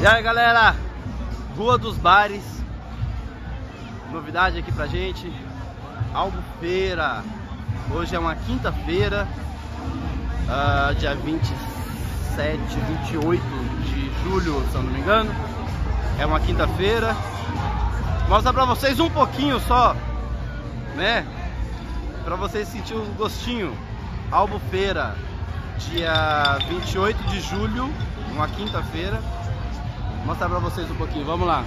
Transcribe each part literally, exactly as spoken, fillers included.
E aí galera, Rua dos Bares, novidade aqui pra gente, Albufeira. Hoje é uma quinta-feira, uh, dia vinte e sete, vinte e oito de julho, se eu não me engano. É uma quinta-feira. Vou mostrar pra vocês um pouquinho só, né? Pra vocês sentirem o gostinho. Albufeira, dia vinte e oito de julho, uma quinta-feira. Vou mostrar pra vocês um pouquinho, vamos lá.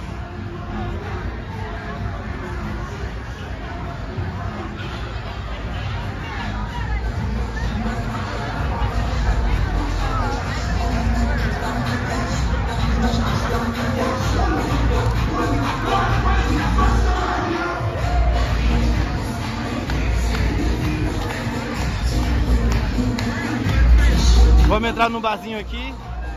Vamos entrar no barzinho aqui.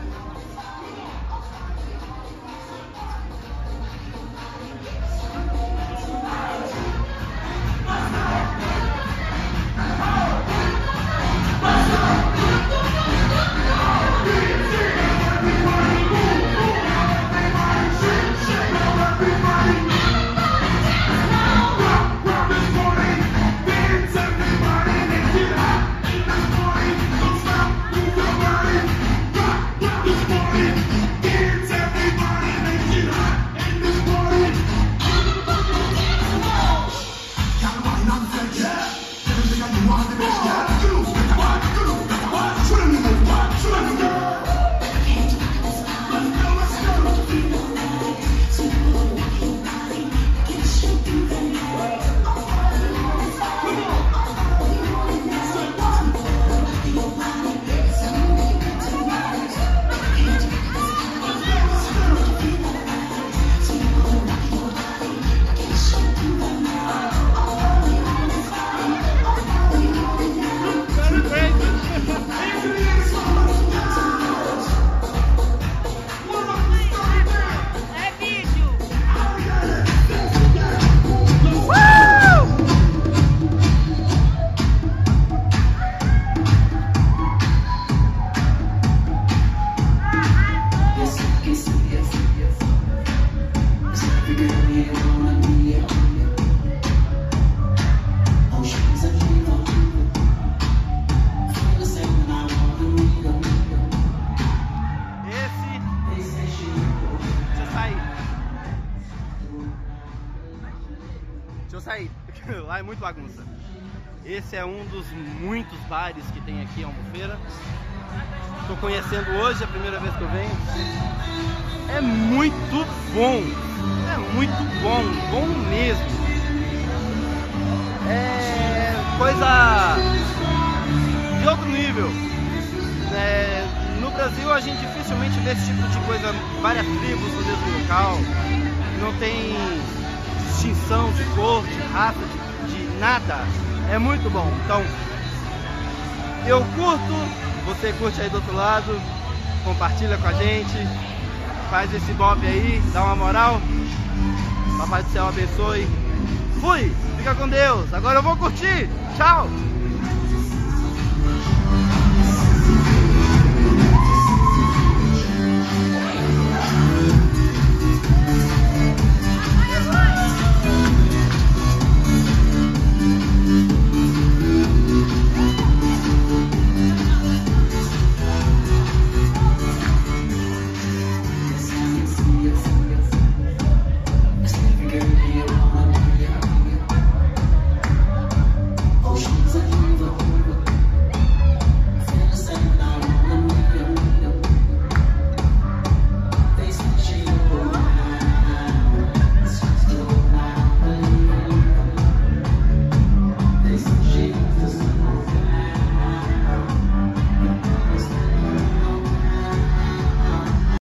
Deixa eu sair, lá é muito bagunça. Esse é um dos muitos bares que tem aqui em Albufeira. Estou conhecendo hoje, é a primeira vez que eu venho. É muito bom, é muito bom, bom mesmo. É coisa de outro nível. É, no Brasil a gente dificilmente vê esse tipo de coisa, várias tribos no mesmo local. Não tem distinção de cor, de raça, de, de nada. É muito bom. Então, eu curto, você curte aí do outro lado, compartilha com a gente, faz esse bob aí, dá uma moral. Papai do céu abençoe. Fui, fica com Deus. Agora eu vou curtir. Tchau.